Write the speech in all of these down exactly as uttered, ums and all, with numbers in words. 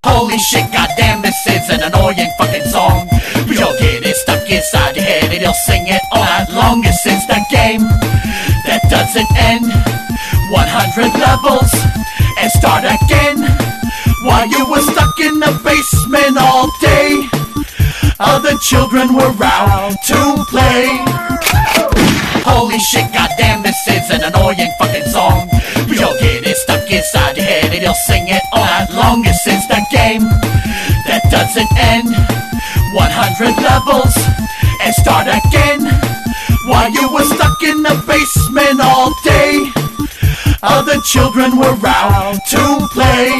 Holy shit, goddamn, this is an annoying fucking song. But you'll get it stuck inside your head and you'll sing it all night long. It's that game that doesn't end. one hundred levels and start again. While you were stuck in the basement all day, other children were out to play. Holy shit, goddamn, this is an annoying fucking song. But you'll get it stuck inside your head and you'll sing it all night long. It's that game that doesn't end. one hundred levels and start again. While you were stuck in the basement all day, other children were out to play.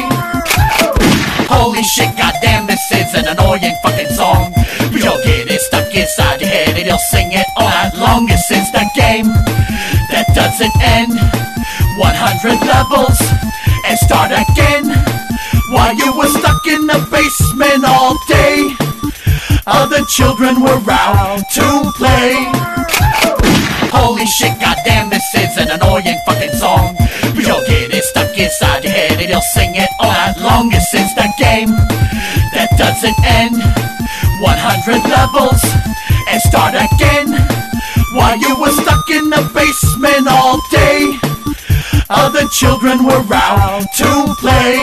Holy shit, goddamn, this is an annoying fucking song. But you'll get it stuck inside your head and you'll sing it all night long. It's that game that doesn't end. one hundred levels and start again. While you were stuck in the basement all day, other children were out to play. Holy shit, goddamn, this is an annoying fucking song. But you'll get it stuck inside your head and you'll sing it all night long. It's that game that doesn't end. one hundred levels and start again. While you were stuck in the basement all day, other children were out to play.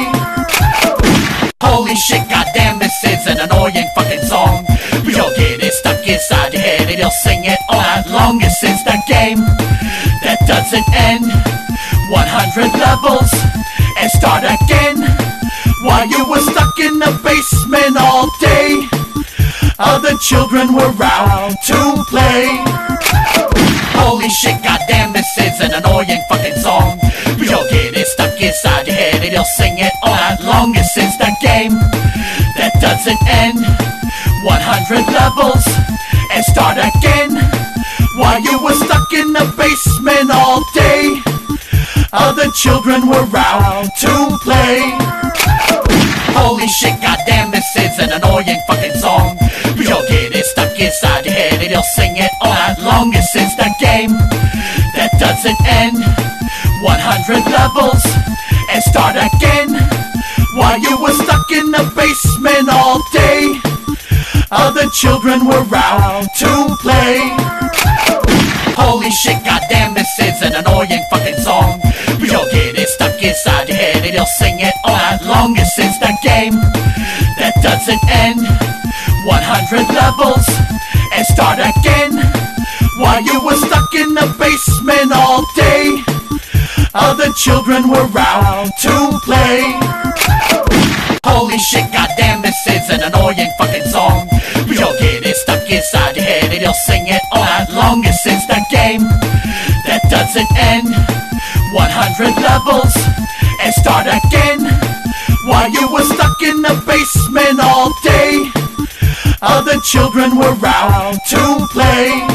Holy shit, goddamn, this is an annoying fucking song. But you'll get it stuck inside your head and you'll sing it all night long. It's that game that doesn't end. one hundred levels and start again. While you were stuck in the basement all day, other children were out to play. Holy shit, goddamn, this is an annoying fucking song. But you'll get it stuck inside your head and you'll sing it all night long. It's that game that doesn't end. one hundred levels and start again. While you were stuck in the basement all day, other children were out to play. Holy shit, goddamn, this is an annoying fucking song. But you'll get it stuck inside your head and you'll sing it all night long. It's that game that doesn't end. one hundred levels and start again. While you were stuck in the basement all day, other children were out to play. Holy shit, goddamn, this is an annoying fucking song. But you'll get it stuck inside your head and you'll sing it all night long. It's that game that doesn't end. one hundred levels and start again. While you were stuck in the basement all day, other children were out to play. Holy shit, goddamn, this is an annoying fucking song. But you'll get it stuck inside your head and you'll sing it all night long. It's that game that doesn't end. one hundred levels and start again. While you were stuck in the basement all day, other children were out to play.